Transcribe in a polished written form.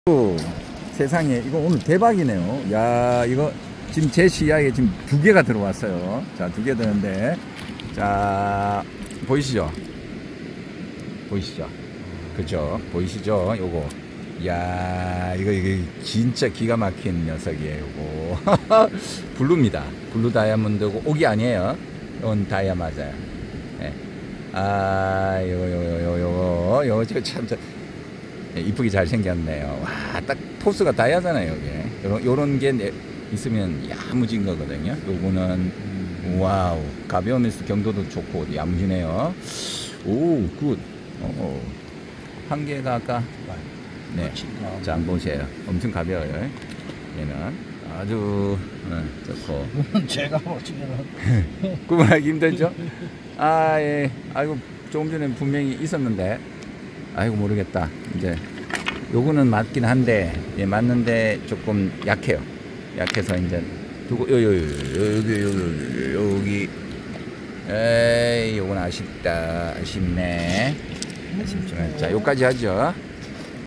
오, 세상에 이거 오늘 대박이네요. 야, 이거 지금 제 시야에 지금 2개가 들어왔어요. 자, 2개 되는데, 자, 보이시죠? 보이시죠? 그죠? 보이시죠? 요거. 야, 이거 진짜 기가 막힌 녀석이에요. 요거. 블루입니다. 블루 다이아몬드고 옥이 아니에요. 이건 다이아 맞아요. 네. 아, 요거 참. 이쁘게 잘 생겼네요. 와, 딱 포스가 다이아잖아요, 여기. 요런 게 있으면 야무진 거거든요. 요거는, 와우. 가벼우면서 경도도 좋고, 야무지네요. 오, 굿. 한 개가 아까, 네. 자, 한번 보세요. 엄청 가벼워요. 얘는. 아주, 좋고. 제가 보시면은. 구분하기 힘들죠? 아, 예. 아이고, 조금 전에 분명히 있었는데. 아이고 모르겠다. 이제 요거는 맞긴 한데, 예, 맞는데 조금 약해요. 약해서 이제 두고 여기 에이, 요건 아쉽다. 아쉽네. 아쉽지만 자, 요까지 하죠.